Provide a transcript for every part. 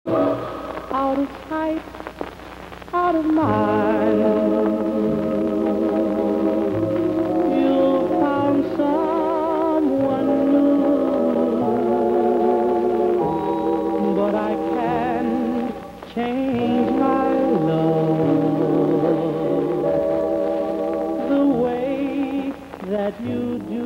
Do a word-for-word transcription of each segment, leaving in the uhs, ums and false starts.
Out of sight, out of mind, you found someone new, but I can't change my love the way that you do.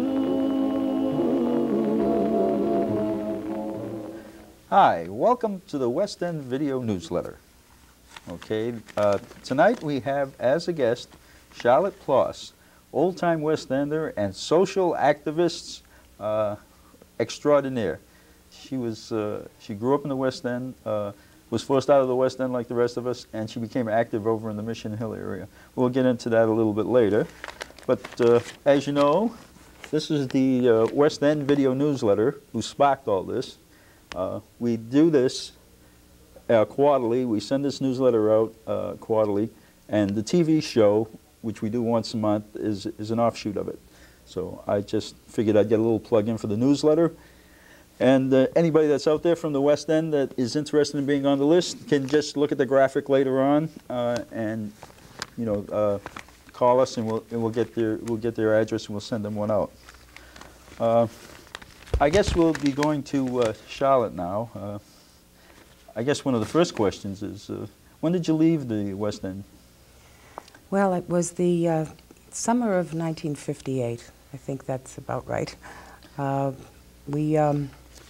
Hi, welcome to the West End Video Newsletter. Okay, uh, tonight we have as a guest Charlotte Ploss, old-time West Ender and social activist uh, extraordinaire. She was uh, she grew up in the West End, uh, was forced out of the West End like the rest of us, and she became active over in the Mission Hill area. We'll get into that a little bit later. But uh, as you know, this is the uh, West End Video Newsletter who sparked all this. Uh, we do this uh, quarterly. We send this newsletter out uh, quarterly, and the T V show, which we do once a month, is, is an offshoot of it. So I just figured I'd get a little plug in for the newsletter. And uh, anybody that's out there from the West End that is interested in being on the list can just look at the graphic later on uh, and, you know, uh, call us, and we'll and we'll get their we'll get their address and we'll send them one out. Uh, I guess we'll be going to uh, Charlotte now. Uh, I guess one of the first questions is, uh, when did you leave the West End? Well, it was the uh, summer of nineteen fifty-eight. I think that's about right. Uh, we, um,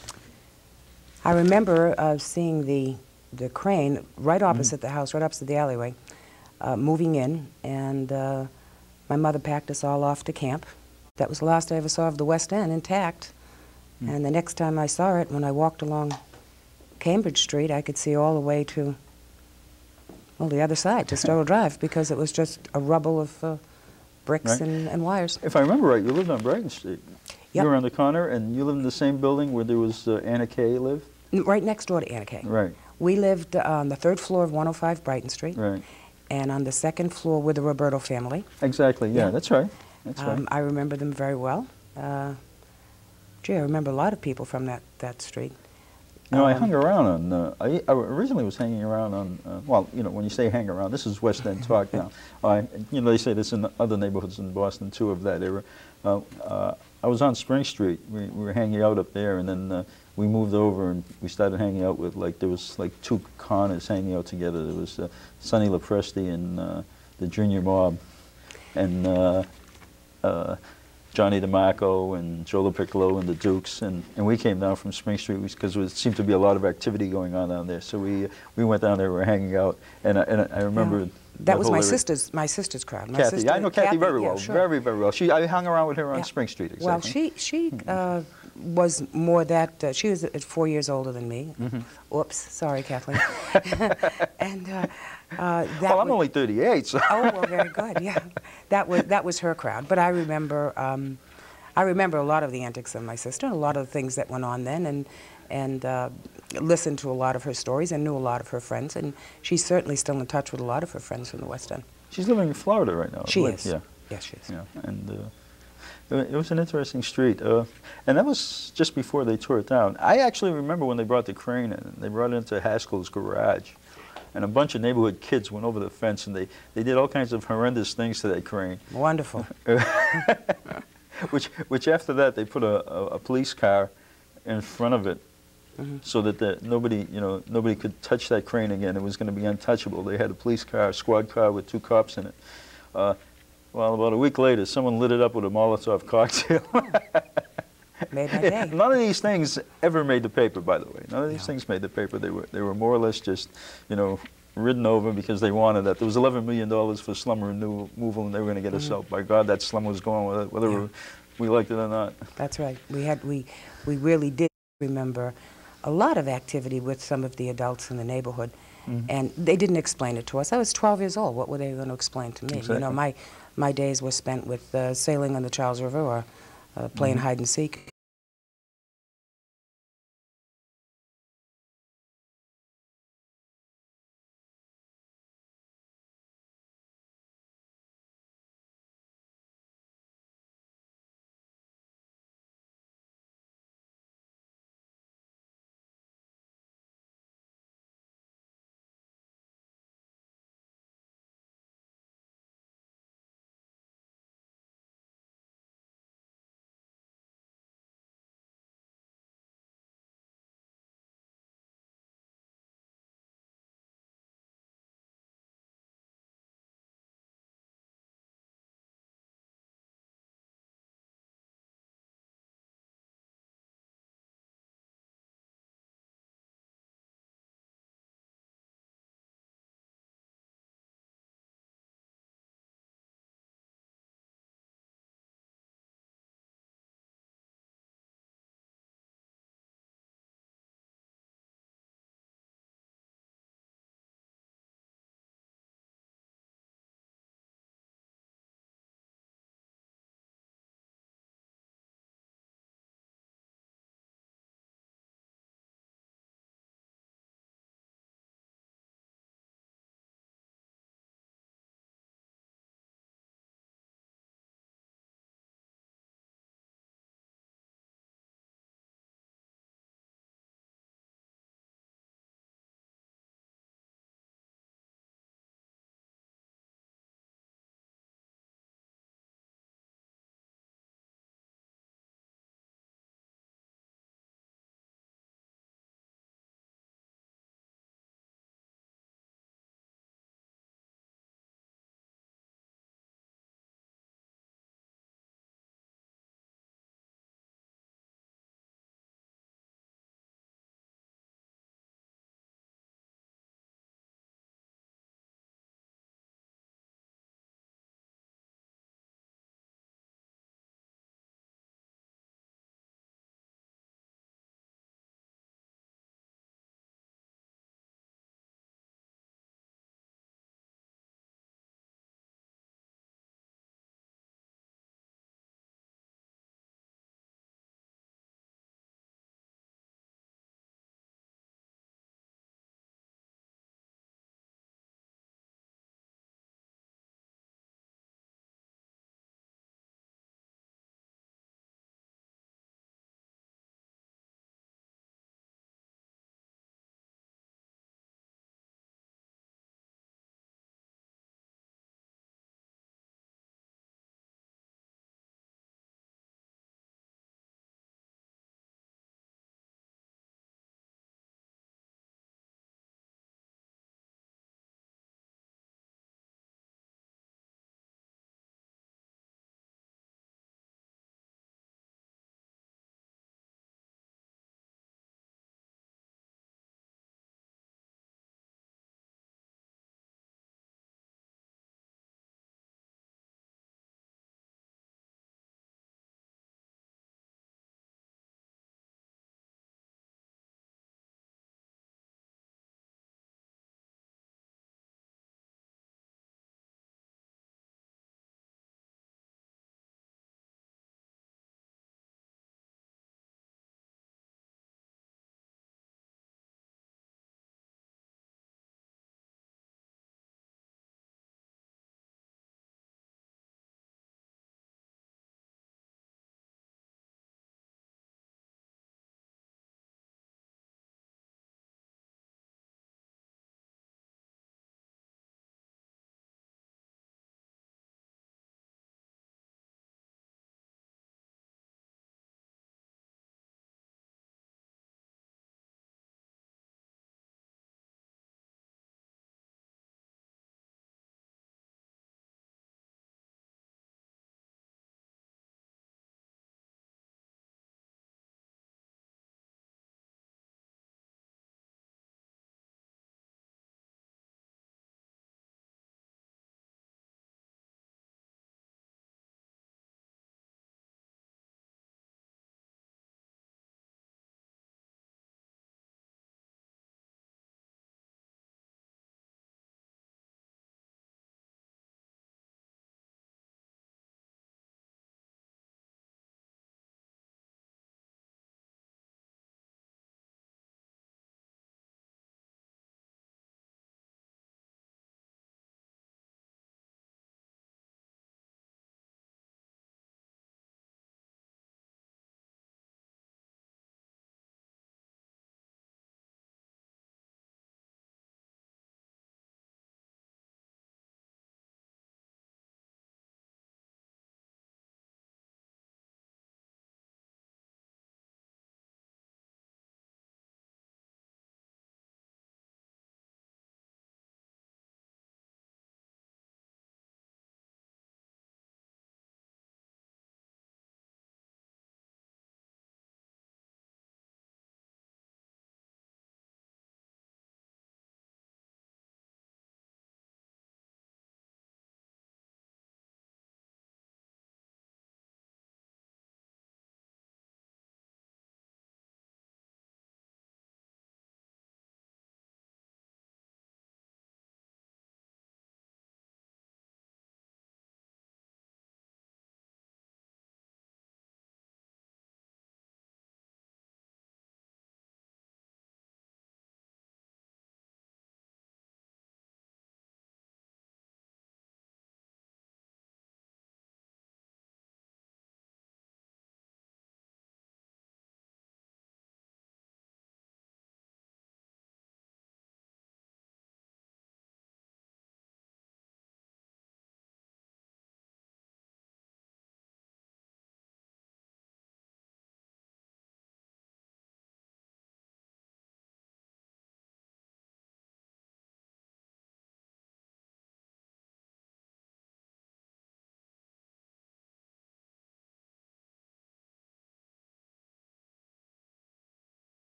I remember uh, seeing the the crane right opposite mm-hmm. the house, right opposite the alleyway, uh, moving in, and uh, my mother packed us all off to camp. That was the last I ever saw of the West End intact. Mm. And the next time I saw it, when I walked along Cambridge Street, I could see all the way to, well, the other side, to Stowe Drive, because it was just a rubble of uh, bricks right. and, and wires. If I remember right, you lived on Brighton Street. Yep. You were on the corner, and you lived in the same building where there was uh, Anna Kay lived? Right next door to Anna Kay. Right. We lived uh, on the third floor of one oh five Brighton Street. Right. And on the second floor were the Roberto family. Exactly, yeah, yeah. that's right. That's um, right. I remember them very well. Uh, gee, I remember a lot of people from that, that street. You know, um, I hung around on, uh, I, I originally was hanging around on, uh, well, you know, when you say hang around, this is West End talk now. I, you know, they say this in other neighborhoods in Boston, too, of that era. Uh, uh, I was on Spring Street. We, we were hanging out up there, and then uh, we moved over and we started hanging out with, like, there was like two corners hanging out together. There was uh, Sonny Lopresti and uh, the Junior Mob, and uh, uh, Johnny DeMarco and Joe Piccolo and the Dukes, and, and we came down from Spring Street because there seemed to be a lot of activity going on down there. So we we went down there, we were hanging out, and I, and I remember... Yeah. That was my sister's, my sister's crowd. My Kathy, sister, I know Kathy, Kathy very well, yeah, sure. very, very well. She, I hung around with her on yeah. Spring Street, exactly. Well, she, she uh, was more that, uh, she was uh, four years older than me. Mm-hmm. Oops, sorry, Kathleen. and uh, uh, that Well, I'm was, only thirty-eight, so... Oh, well, very good, yeah. That was, that was her crowd. But I remember, um, I remember a lot of the antics of my sister, and a lot of the things that went on then, and, and uh, listened to a lot of her stories and knew a lot of her friends, and she's certainly still in touch with a lot of her friends from the West End. She's living in Florida right now. She right? is. Yeah. Yes, she is. Yeah, and uh, it was an interesting street, uh, and that was just before they tore it down. I actually remember when they brought the crane in. They brought it into Haskell's garage, and a bunch of neighborhood kids went over the fence, and they, they did all kinds of horrendous things to that crane. Wonderful. which, which after that, they put a, a, a police car in front of it, mm-hmm. so that the, nobody, you know, nobody could touch that crane again. It was going to be untouchable. They had a police car, a squad car with two cops in it. Uh, well, about a week later, someone lit it up with a Molotov cocktail. Made my day. None of these things ever made the paper, by the way. None of these no. things made the paper. They were, they were more or less just, you know, ridden over because they wanted that. There was eleven million dollars for slum removal, and they were going to get mm-hmm. us out. By God, that slum was going with it, whether yeah. we liked it or not. That's right. We had, we, we really did remember a lot of activity with some of the adults in the neighborhood, mm-hmm. and they didn't explain it to us. I was twelve years old. What were they going to explain to me? Exactly. You know, my my days were spent with uh, sailing on the Charles River or uh, playing mm-hmm. hide and seek